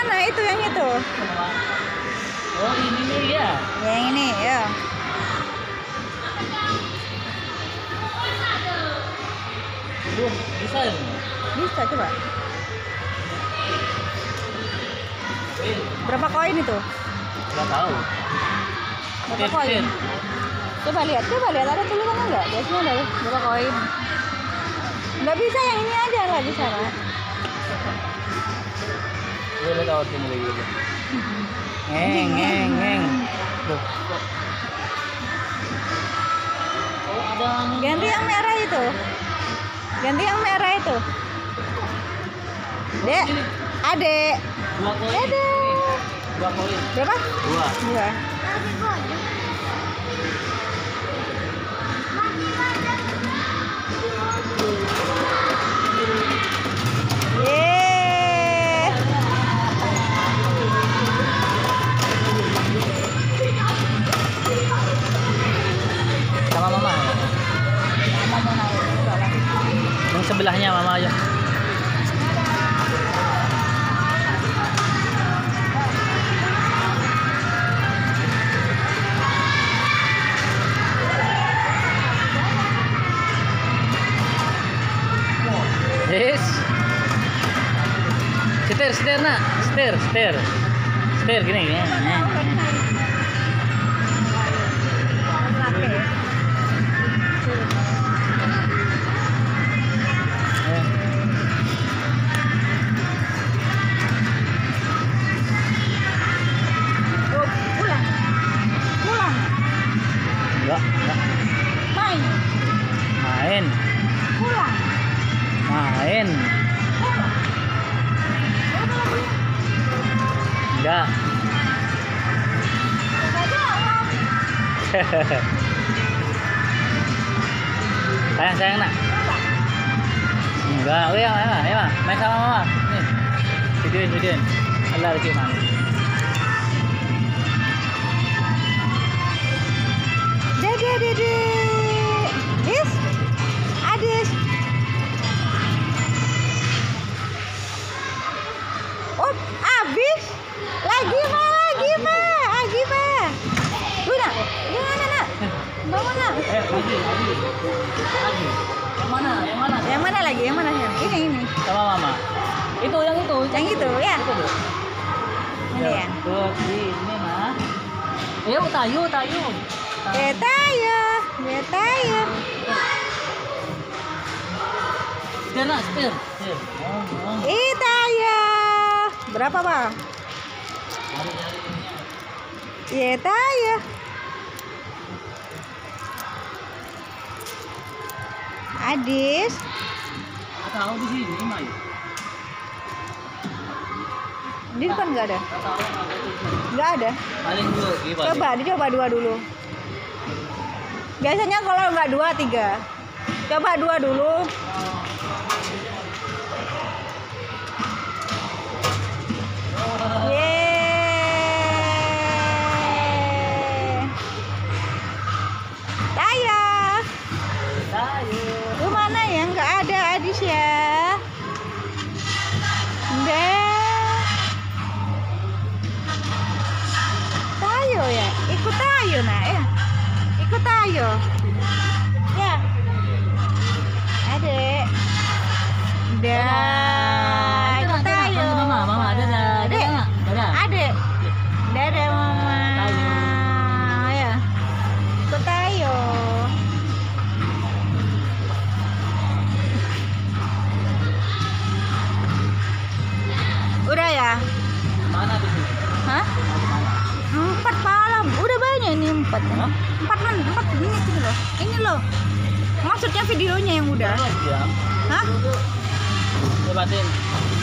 mana? Itu yang itu. Oh ini nih ya. Yang ini ya. Bisa ya? Bisa coba. Berapa koin itu? Nggak tahu. Berapa koin? Coba lihat ada tulisannya nggak? Biasanya ada berapa koin. Nggak bisa, yang ini aja lah bisa lah. Boleh tahu sini lagi. Ngeng. Loh. Oh ada. Ganti yang merah itu. Dek, adek. 2 koin. Ada. 2 koin. Berapa? 2. 2. Yeay. Sama mama. Mama mau naik. Enggak lah. Yang sebelahnya mama aja. Yes. Setir nak, setir gini. Pulang. Enggak. Main. Pulang. Enggak. Sayang nak. Enggak. Oh ya, main sama mama. Nih. Videoin. Allah lagi mana? Dede. Adis. Oh, habis. Lagi mah. Guna. Gimana, Nak? Bangun, Nak. Lagi. Yang mana? Yang mana? Ini. Sama mama. Itu yang itu. Yang itu, ya. Ini ya. Tuh, ini mah. Ayo tayu. Tayo. Setir. Tayo. Berapa, Bang? Tayo. Adis. Tahu di sini, Mai. Di depan nggak ada? Tahu Nggak ada. paling dua gimana? Dicoba 2 dulu. Biasanya kalau nggak 2, 3. Coba 2 dulu. Yeay. Tayo. Lu mana ya? Nggak ada Adis ya. Tayo ya. Ikut tayo nak ya. Ikut tayo. Ya. Adek. Ikut tayo. Mama ada. Adek. Dadah mama. Ya. Ikut tayo. Udah ya? Mana di sini? Hah? 4 malam. Udah banyak ini 4. 4 menit ini loh. Ini loh. Maksudnya videonya yang udah. Jam. Hah? Lebatin.